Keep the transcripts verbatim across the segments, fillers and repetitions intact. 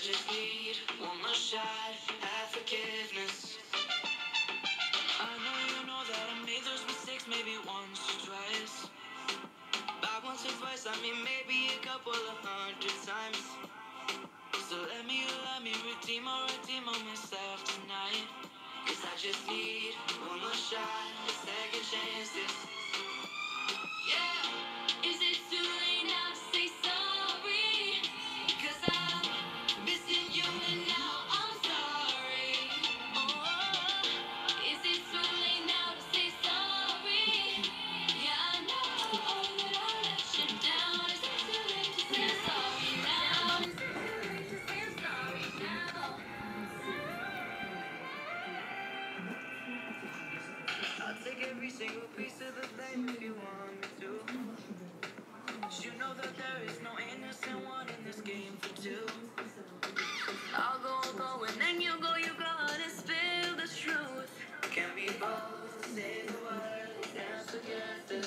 just need one more shot at forgiveness. I know you know that I made those mistakes maybe once or twice. Back once or twice, I mean maybe a couple of hundred times. So let me, let me redeem or redeem on myself tonight. Cause I just need one more shot, a second chances. Yeah, is it too late now to say sorry? Cause I'm missing you and now I'm sorry. Oh, is it too late now to say sorry? Yeah, I know that I let you down. Is it too late to say sorry now? Is it too late to say sorry now? I'll take every single piece of the blame if you want me to. 'Cause you know that there is no innocent one in this game for two. I'll go, I'll go, and then you go, you gotta spill the truth. Can we both say the words, dance together?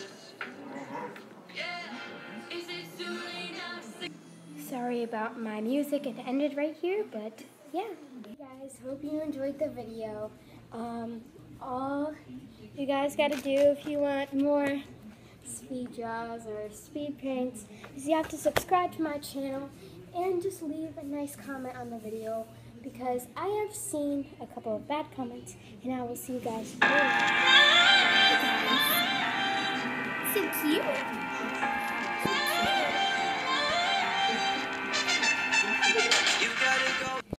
Yeah, is it too late now to say? Sorry about my music, it ended right here, but yeah. Hey guys, hope you enjoyed the video. Um, all you guys gotta do if you want more speed draws or speed paints is you have to subscribe to my channel and just leave a nice comment on the video, because I have seen a couple of bad comments, and I will see you guys later. Hey guys. So cute.